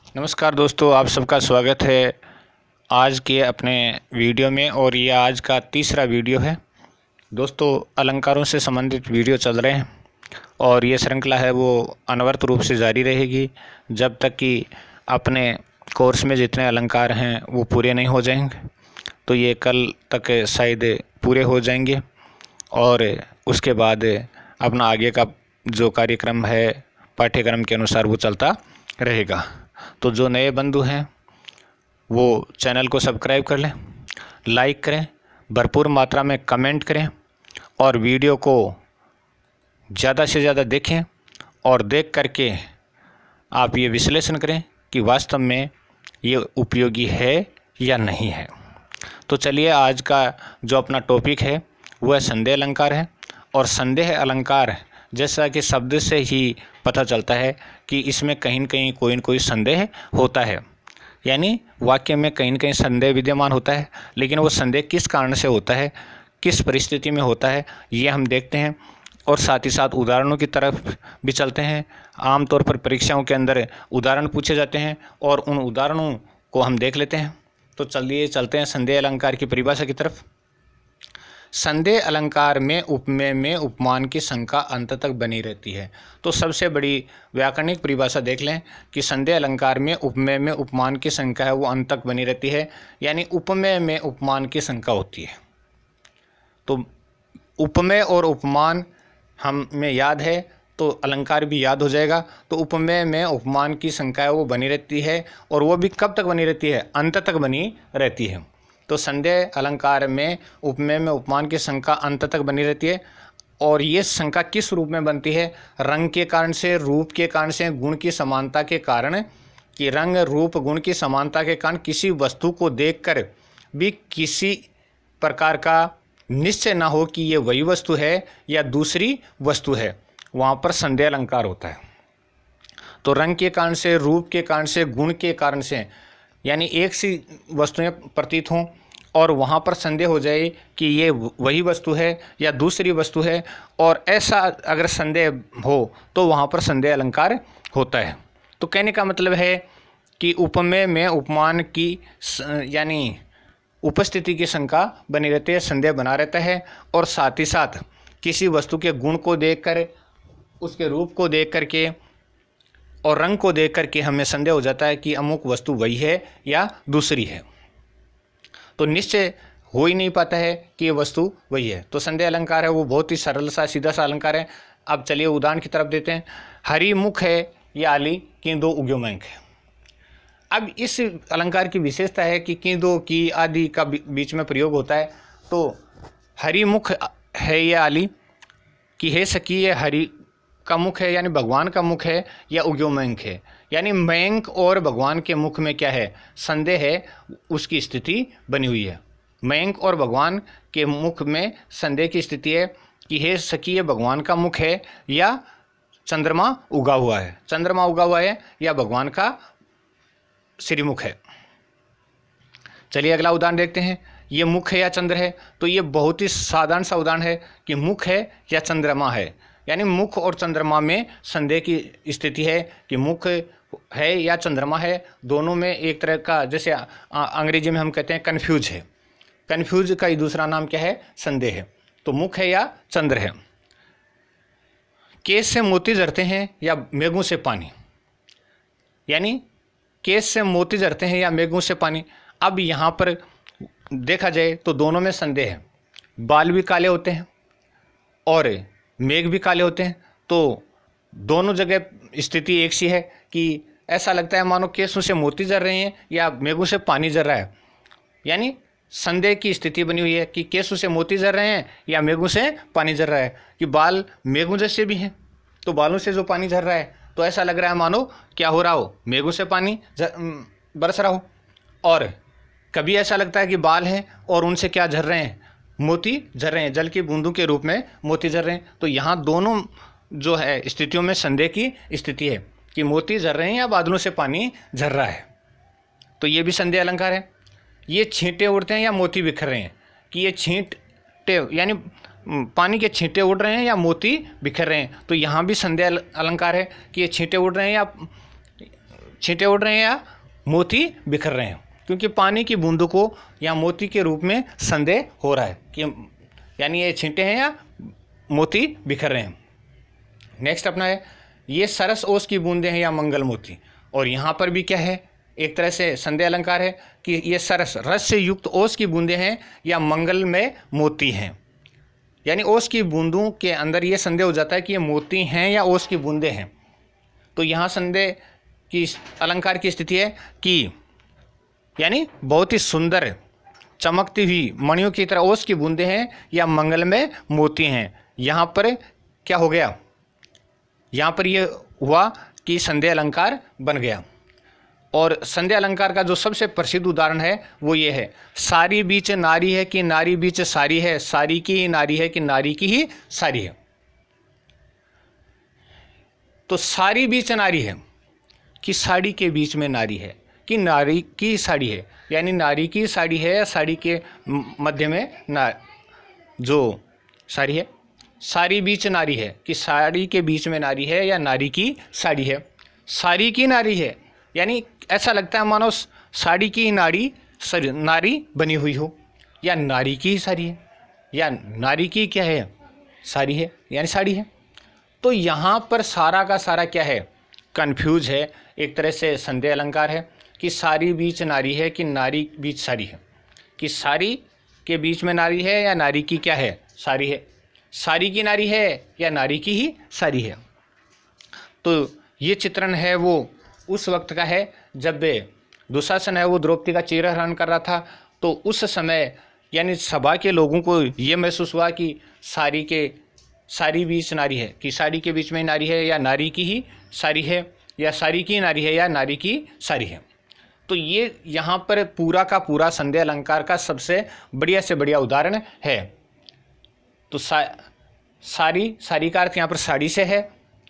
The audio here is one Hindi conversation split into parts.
नमस्कार दोस्तों, आप सबका स्वागत है आज के अपने वीडियो में। और ये आज का तीसरा वीडियो है। दोस्तों, अलंकारों से संबंधित वीडियो चल रहे हैं और ये श्रृंखला है वो अनवरत रूप से जारी रहेगी जब तक कि अपने कोर्स में जितने अलंकार हैं वो पूरे नहीं हो जाएंगे। तो ये कल तक शायद पूरे हो जाएंगे और उसके बाद अपना आगे का जो कार्यक्रम है पाठ्यक्रम के अनुसार वो चलता रहेगा। तो जो नए बंधु हैं वो चैनल को सब्सक्राइब कर लें, लाइक करें, भरपूर मात्रा में कमेंट करें और वीडियो को ज़्यादा से ज़्यादा देखें और देख करके आप ये विश्लेषण करें कि वास्तव में ये उपयोगी है या नहीं है। तो चलिए, आज का जो अपना टॉपिक है वह संदेह अलंकार है। और संदेह अलंकार जैसा कि शब्द से ही पता चलता है कि इसमें कहीं न कहीं कोई न कोई संदेह होता है, यानी वाक्य में कहीं न कहीं संदेह विद्यमान होता है। लेकिन वो संदेह किस कारण से होता है, किस परिस्थिति में होता है, ये हम देखते हैं और साथ ही साथ उदाहरणों की तरफ भी चलते हैं। आमतौर पर परीक्षाओं के अंदर उदाहरण पूछे जाते हैं और उन उदाहरणों को हम देख लेते हैं। तो चलिए चलते हैं संदेह अलंकार की परिभाषा की तरफ। संदेह अलंकार में उपमेय में उपमान की शंका अंत तक बनी रहती है। तो सबसे बड़ी व्याकरणिक परिभाषा देख लें कि संदेह अलंकार में उपमेय में उपमान की शंका है वो अंत तक बनी रहती है, यानी उपमेय में उपमान की शंका होती है। तो उपमेय और उपमान हमें याद है तो अलंकार भी याद हो जाएगा। तो उपमेय में उपमान की शंका है वो बनी रहती है और वो भी कब तक बनी रहती है, अंत तक बनी रहती है। तो संदेह अलंकार में उपमेय में उपमान की शंका अंत तक बनी रहती है। और ये शंका किस रूप में बनती है? रंग के कारण से, रूप के कारण से, गुण की समानता के कारण। कि रंग रूप गुण की समानता के कारण किसी वस्तु को देखकर भी किसी प्रकार का निश्चय ना हो कि ये वही वस्तु है या दूसरी वस्तु है, वहाँ पर संदेह अलंकार होता है। तो रंग के कारण से, रूप के कारण से, गुण के कारण से, यानी एक सी वस्तुएं प्रतीत हों और वहाँ पर संदेह हो जाए कि ये वही वस्तु है या दूसरी वस्तु है, और ऐसा अगर संदेह हो तो वहाँ पर संदेह अलंकार होता है। तो कहने का मतलब है कि उपमेय में उपमान की यानी उपस्थिति की शंका बनी रहती है, संदेह बना रहता है। और साथ ही साथ किसी वस्तु के गुण को देखकर, उसके रूप को देख करके और रंग को देख करके हमें संदेह हो जाता है कि अमुक वस्तु वही है या दूसरी है। तो निश्चय हो ही नहीं पाता है कि ये वस्तु वही है। तो संदेह अलंकार है वो बहुत ही सरल सा सीधा सा अलंकार है। अब चलिए उदाहरण की तरफ देते हैं। हरि मुख है या आली की दो उद्योमंक है। अब इस अलंकार की विशेषता है कि की दो की आदि का बीच में प्रयोग होता है। तो हरि मुख है या आली कि हे सखी ये हरि का मुख है यानी भगवान का मुख है या उद्योमंक है, यानी मयंक और भगवान के मुख में क्या है, संदेह है, उसकी स्थिति बनी हुई है। मयंक और भगवान के मुख में संदेह की स्थिति है कि हे सखी ये भगवान का मुख है या चंद्रमा उगा हुआ है, चंद्रमा उगा हुआ है या भगवान का श्रीमुख है। चलिए अगला उदाहरण देखते हैं। ये मुख है या चंद्र है। तो ये बहुत ही साधारण सा उदाहरण है कि मुख है या चंद्रमा है, यानी मुख और चंद्रमा में संदेह की स्थिति है कि मुख है या चंद्रमा है। दोनों में एक तरह का, जैसे अंग्रेजी में हम कहते हैं कन्फ्यूज है, कन्फ्यूज का ही दूसरा नाम क्या है, संदेह है। तो मुख है या चंद्र है। केस से मोती झरते हैं या मेघों से पानी, यानी केस से मोती झरते हैं या मेघों से पानी। अब यहाँ पर देखा जाए तो दोनों में संदेह है। बाल भी काले होते हैं और मेघ भी काले होते हैं। तो दोनों जगह स्थिति एक सी है कि ऐसा लगता है मानो केसों से मोती झर रहे हैं या मेघों से पानी झर रहा है, यानी संदेह की स्थिति बनी हुई है कि केसों से मोती झर रहे हैं या मेघों से पानी झर रहा है। कि बाल मेघों जैसे भी हैं तो बालों से जो पानी झर रहा है तो ऐसा लग रहा है मानो क्या हो रहा हो, मेघों से पानी बरस रहा हो। और कभी ऐसा लगता है कि बाल हैं और उनसे क्या झर रहे हैं, मोती झर रहे हैं, जल की बूंदों के रूप में मोती झर रहे हैं। तो यहाँ दोनों जो है स्थितियों में संदेह की स्थिति है कि मोती झर रहे हैं या बादलों से पानी झर रहा है। तो ये भी संदेह अलंकार है। ये छींटे उड़ते हैं या मोती बिखर रहे हैं, कि ये छींटे यानी पानी के छींटे उड़ रहे हैं या मोती बिखर रहे हैं। तो यहाँ भी संदेह अलंकार है कि ये छींटे उड़ रहे हैं या छींटे उड़ रहे हैं या मोती बिखर रहे हैं, क्योंकि पानी की बूंदों को या मोती के रूप में संदेह हो रहा है कि यानी ये छींटे हैं या मोती बिखर रहे हैं। नेक्स्ट अपना है ये सरस ओस की बूंदें हैं या मंगल मोती, और यहाँ पर भी क्या है, एक तरह से संदेह अलंकार है कि ये सरस रस से युक्त ओस की बूंदें हैं या मंगल में मोती हैं। यानी ओस की बूंदों के अंदर ये संदेह हो जाता है कि ये मोती हैं या ओस की बूंदें हैं। तो यहाँ संदेह की अलंकार की स्थिति है कि यानी बहुत ही सुंदर चमकती हुई मणियों की तरह ओस की बूंदें हैं या मंगल में मोती हैं। यहाँ पर क्या हो गया, यहाँ पर ये हुआ कि संदेह अलंकार बन गया। और संदेह अलंकार का जो सबसे प्रसिद्ध उदाहरण है वो ये है, सारी बीच नारी है कि नारी बीच सारी है, सारी की ही नारी है कि नारी की ही सारी है। तो सारी बीच नारी है कि साड़ी के बीच में नारी है कि नारी की साड़ी है, यानी नारी की साड़ी है या साड़ी के मध्य में जो साड़ी है। सारी बीच नारी है कि साड़ी के बीच में नारी है या नारी की साड़ी है। साड़ी की नारी है यानी ऐसा लगता है मानो साड़ी की नारी बनी हुई हो, या नारी की ही साड़ी है, या नारी की क्या है, साड़ी है यानी साड़ी है। तो यहाँ पर सारा का सारा क्या है, कन्फ्यूज है, एक तरह से संदेह अलंकार है कि सारी बीच नारी है कि नारी बीच साड़ी है, कि साड़ी के बीच में नारी है या नारी की क्या है, साड़ी है, साड़ी की नारी है या नारी की ही साड़ी है। तो ये चित्रण है वो उस वक्त का है जब दुशासन है वो द्रौपदी का चीरहरण कर रहा था। तो उस समय यानी सभा के लोगों को ये महसूस हुआ कि सारी बीच नारी है, कि साड़ी के बीच में नारी है या नारी की ही साड़ी है, या साड़ी की नारी है या नारी की साड़ी है। तो ये यहाँ पर पूरा का पूरा संदेह अलंकार का सबसे बढ़िया से बढ़िया उदाहरण है। तो सारी का अर्थ यहाँ पर साड़ी से है।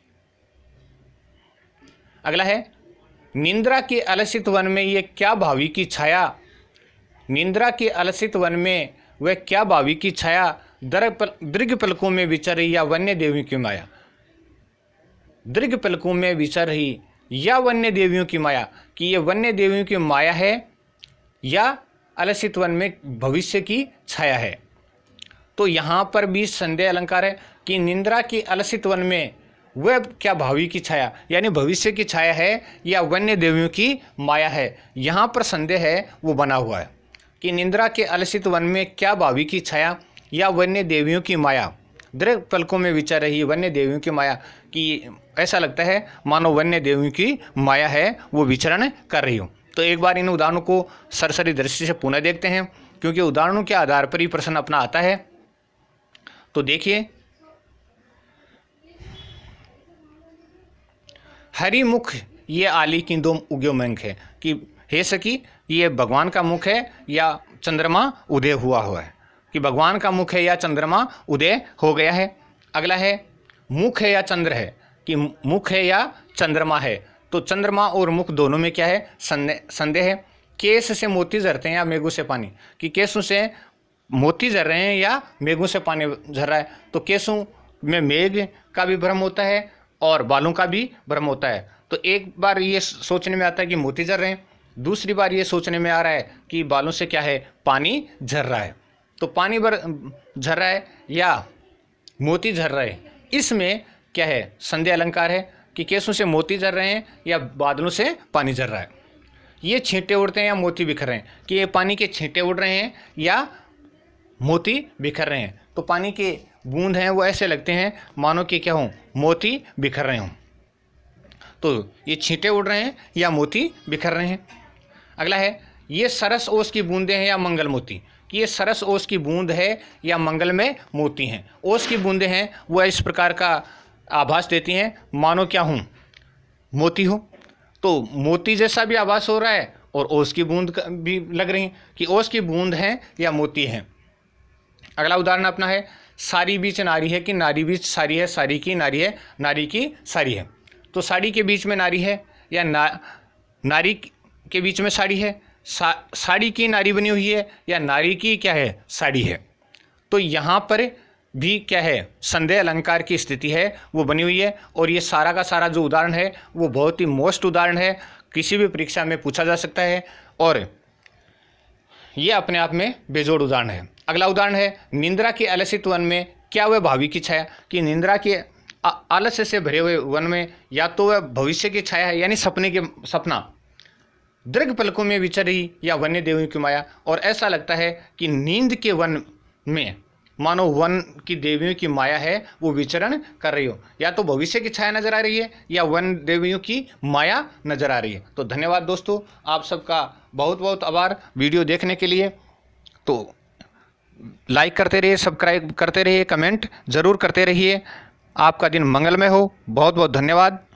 अगला है निंद्रा के अलसित वन में ये क्या भावी की छाया, निंद्रा के अलसित वन में वह क्या भावी की छाया, दीर्घ पलकों में विचर रही या वन्य देवियों की माया। दीर्घ पलकों में विचर रही या वन्य देवियों की माया, कि ये वन्य देवियों की माया है या अलसित वन में भविष्य की छाया है। तो यहाँ पर भी संदेह अलंकार है कि निंद्रा के अलसित वन में वह क्या भावी की छाया यानी भविष्य की छाया है या वन्य देवियों की माया है। यहाँ पर संदेह है वो बना हुआ है कि निंद्रा के अलसित वन में क्या भावी की छाया या वन्य देवियों की माया, दीर्घ पलकों में विचर रही वन्य देवियों की माया, कि ऐसा लगता है मानो वन्य देवियों की माया है वो विचरण कर रही हो। तो एक बार इन उदाहरणों को सरसरी दृष्टि से पुनः देखते हैं, क्योंकि उदाहरणों के आधार पर ही प्रश्न अपना आता है। तो देखिए, हरि मुख ये आली की दो उग्यो मंक है, कि हे सखी ये भगवान का मुख है या चंद्रमा उदय हुआ है, कि भगवान का मुख है या चंद्रमा उदय हो गया है। अगला है मुख है या चंद्र है, कि मुख है या चंद्रमा है। तो चंद्रमा और मुख दोनों में क्या है, संदेह है। केस से मोती झरते हैं या मेघों से पानी, कि केसों से मोती झर रहे हैं या मेघों से पानी झर रहा है। तो केसों में मेघ का भी भ्रम होता है और बालों का भी भ्रम होता है। तो एक बार ये सोचने में आता है कि मोती झर रहे हैं, दूसरी बार ये सोचने में आ रहा है कि बालों से क्या है, पानी झर रहा है। तो पानी झर रहा है या मोती झर रहे हैं, इसमें क्या है, संदेह अलंकार है कि केसों से मोती झर रहे हैं या बादलों से पानी झर रहा है। ये छींटे उड़ते हैं या मोती बिखर रहे हैं, कि ये पानी के छींटे उड़ रहे हैं या मोती बिखर रहे हैं। तो पानी के बूंद हैं वो ऐसे लगते हैं मानो कि क्या हों, मोती बिखर रहे हों। तो ये छींटे उड़ रहे हैं या मोती बिखर रहे हैं। अगला है ये सरस ओस की बूंदें हैं या मंगल मोती, कि ये सरस ओस की बूंद है या मंगल में मोती हैं। ओस की बूंदें हैं वह इस प्रकार का आभास देती हैं मानो क्या हूँ, मोती हो। तो मोती जैसा भी आभास हो रहा है और ओस की बूंद भी लग रही कि ओस की बूंद हैं या मोती हैं। अगला उदाहरण अपना है साड़ी बीच नारी है कि नारी बीच साड़ी है, साड़ी की नारी है, नारी की साड़ी है। तो साड़ी के बीच में नारी है या नारी के बीच में साड़ी है, साड़ी की नारी बनी हुई है या नारी की क्या है, साड़ी है। तो यहाँ पर भी क्या है, संदेह अलंकार की स्थिति है वो बनी हुई है। और ये सारा का सारा जो उदाहरण है वो बहुत ही मोस्ट उदाहरण है, किसी भी परीक्षा में पूछा जा सकता है और ये अपने आप में बेजोड़ उदाहरण है। अगला उदाहरण है, निंद्रा के आलसित वन में क्या वह भावी की छाया, कि निंद्रा के आलस्य से भरे हुए वन में या तो वह भविष्य की छाया है, यानी सपना दीर्घ पलकों में विचर रही, या वन्य देवियों की माया। और ऐसा लगता है कि नींद के वन में मानो वन की देवियों की माया है वो विचरण कर रही हो, या तो भविष्य की छाया नजर आ रही है या वन देवियों की माया नजर आ रही है। तो धन्यवाद दोस्तों, आप सबका बहुत बहुत आभार वीडियो देखने के लिए। तो लाइक करते रहिए, सब्सक्राइब करते रहिए, कमेंट जरूर करते रहिए। आपका दिन मंगलमय हो। बहुत बहुत धन्यवाद।